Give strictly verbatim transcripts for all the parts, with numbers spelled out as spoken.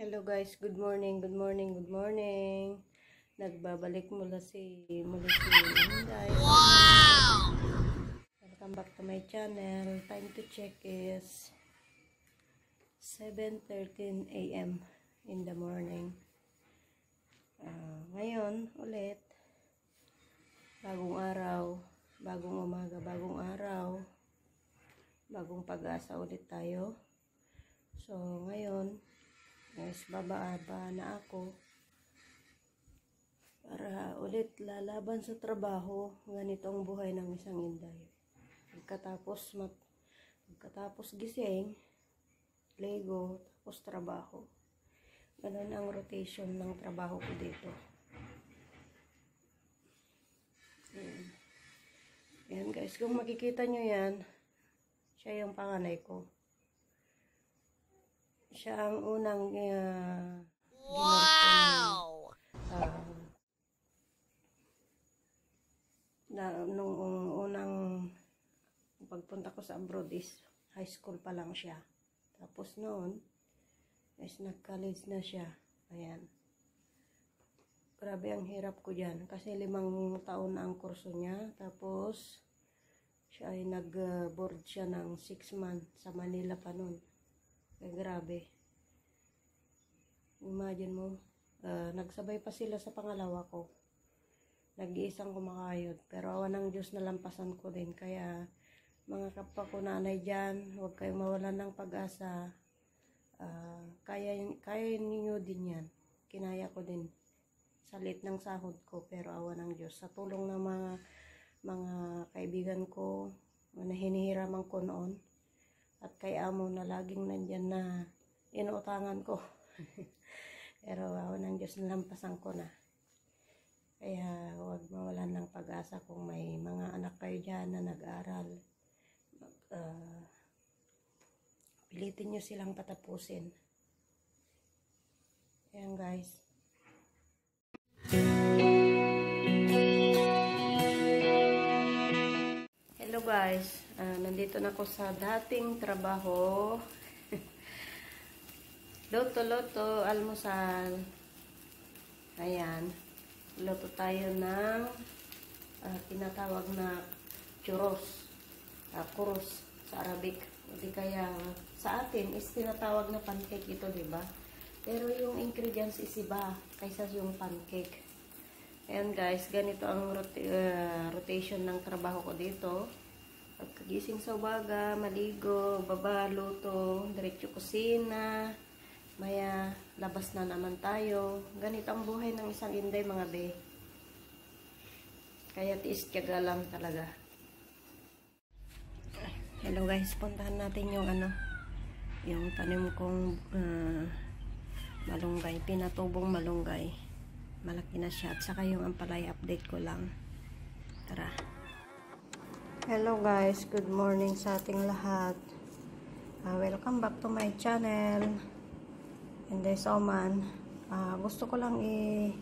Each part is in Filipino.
Hello guys, good morning, good morning, good morning. Nagbabalik mula si mula si Inday. Wow! Welcome back to my channel. Time to check is seven thirteen a m in the morning. Uh, ngayon ulit bagong araw, bagong umaga, bagong araw, bagong pag-asa ulit tayo. So ngayon guys, babaaba na ako para ulit lalaban sa trabaho. Ganito ang buhay ng isang Inday. Pagkatapos mat pagkatapos gising, lego, tapos trabaho. Ganun ang rotation ng trabaho ko dito. Ayan. Ayan guys, kung makikita nyo yan, siya yung panganay ko. Siya ang unang uh, wow! Uh, na, nung um, unang pagpunta ko sa abroad is high school pa lang siya. Tapos noon is nag-college na siya. Ayan. Grabe ang hirap ko dyan. Kasi limang taon na ang kurso niya. Tapos siya ay nag-board siya ng six months sa Manila pa noon. Ay, grabe. Imagine mo, uh, nagsabay pa sila sa pangalawa ko. Nag-iisang kumakayod. Pero awa ng Diyos na lampasan ko din. Kaya, mga kapwa ko nanay dyan, huwag kayong mawalan ng pag-asa. Uh, kaya, kaya ninyo din yan. Kinaya ko din. Salit ng sahod ko, pero awa ng Diyos. Sa tulong ng mga, mga kaibigan ko, na hinihiraman ko noon, at kay amo na laging nandyan na inuutangan ko. Pero awa ng Diyos, nalampasan ko na. Kaya huwag mawalan ng pag-asa kung may mga anak kayo dyan na nag-aral. Uh, pilitin nyo silang patapusin. Ayan guys. Hello guys, uh, nandito na ako sa dating trabaho. Loto-loto, almusal. Ayan. Loto tayo ng uh, tinatawag na churros. Uh, kuros sa Arabic. Hindi kaya sa atin is tinatawag na pancake ito, diba? Pero yung ingredients is iba kaysa yung pancake. Ayan guys, ganito ang rot uh, rotation ng trabaho ko dito. Pagkagising sa umaga, maligo, baba, luto, diretso kusina, maya, labas na naman tayo. Ganito ang buhay ng isang Inday, mga be. Kaya tiis tiyaga lang talaga. Hello guys, puntahan natin yung ano, yung tanim kong uh, malunggay, pinatubong malunggay. Malaki na siya, at saka yung ampalaya, update ko lang. Tara. Hello guys, good morning sa ating lahat. Uh, welcome back to my channel. Inday Soman. Uh, gusto ko lang i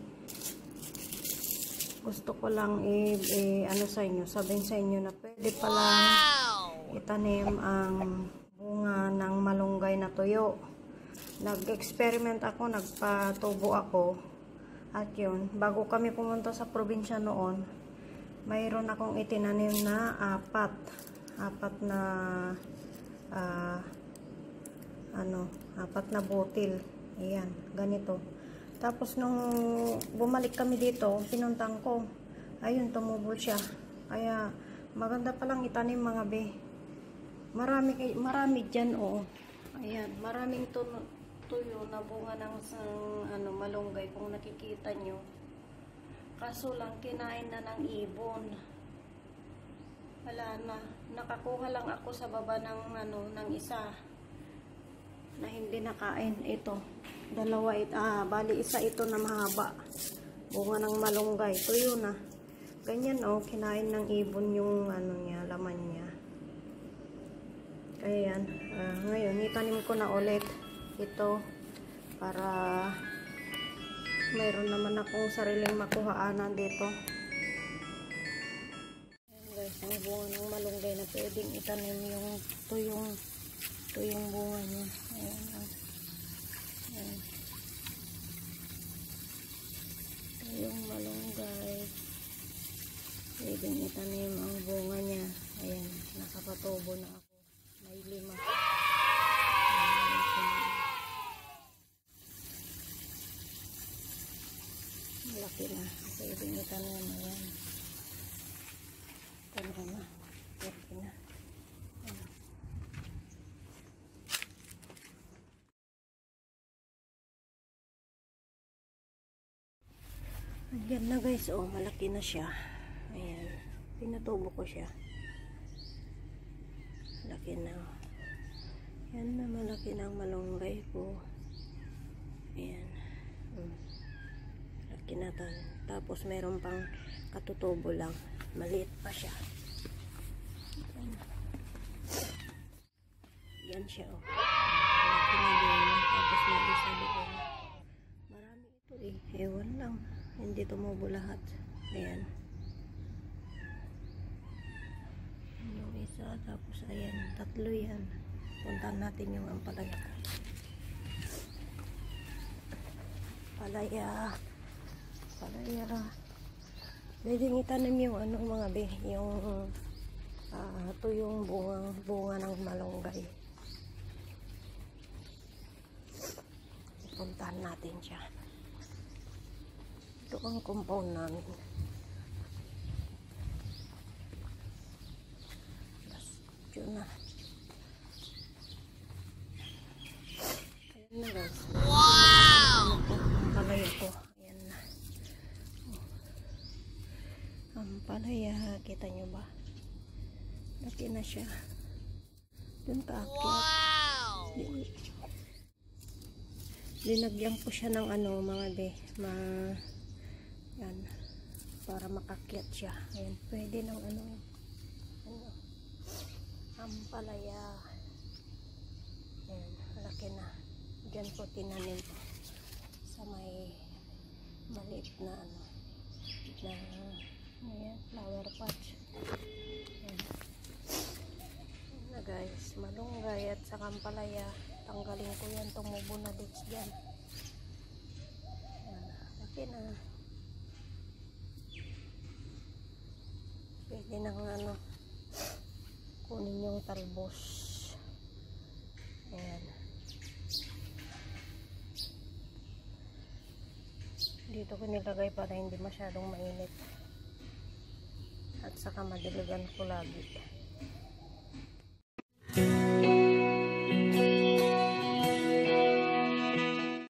gusto ko lang i, i ano sa inyo, sabihin sa inyo na pwede palang itanim ang bunga ng malunggay na tuyo. Nag-experiment ako, nagpatubo ako. At yun, bago kami pumunta sa probinsya noon, mayroon akong itinanim na apat. Apat na uh, ano, apat na botil. Ayan, ganito. Tapos nung bumalik kami dito, pinuntang ko. Ayun, tumubol siya. Kaya maganda palang itanim, mga be. Marami, marami dyan, oo. Ayan, maraming tuyo na bunga ng sang, ano, malunggay kung nakikita nyo. Kaso lang, kinain na ng ibon. Wala na. Nakakuha lang ako sa baba ng, ano, ng isa na hindi nakain. Ito. Dalawa ito. Ah, bali isa ito na mahaba. Bunga ng malunggay. Tuyo na. Ganyan, oh. Kinain ng ibon yung, ano niya, laman niya. Kaya yan. Uh, ngayon, itanim ko na ulit ito para mayroon naman akong sariling makuhaanan dito. Ayan guys, ang bunga ng malunggay na pwedeng itanim yung tuyong tuyong bunga niya. Ayan. Ayan. malaki na. Pwedeng itanim mo yan. Itanim na. Pwede na. Ayan. Ayan na guys, oh, malaki na siya. Ayan, pinatubo ko siya. Malaki na. Ayan na, malaki na ang malunggay ko. Ayan. Hmm. Malaki na to. Tapos meron pang katutubo lang. Maliit pa siya. Ayan. Yan siya, oh. Malaki na din. Tapos may isa doon. Marami ito eh. Ewan lang. Hindi tumubo lahat. Ayan. Yung isa. Tapos ayan. Tatlo yan. Puntahan natin yung ampalaya. Palaya. Palaya. Pwedeng itanim yung ano mga be. Yung uh, ito yung bunga, bunga ng malunggay. Puntahan natin siya. Ito ang compound namin. Basta na. Ayan na guys. Wow! Ang palaya ko. Ayan na. Ang palaya. Kita nyo ba? Laki na siya. Doon kaakyat. Wow! Linagyan ko siya ng ano mga be. Ma... Yan. Para makakyat siya. Ayan. Pwede ng ano. Ano. Ampalaya. Ayan. Malaki na. Diyan ko tinanim sa may maliit na ano. Na ayan. Flower pot. Ayan. Ayan na guys. Malunggay at saka ampalaya. Tanggalin ko yan. Tumubo na dito dyan. Ayan. Laki na. Pwede nang ano, kunin yung talbos. Ayan. Dito ko nilagay para hindi masyadong mainit. At saka madiligan ko lagi.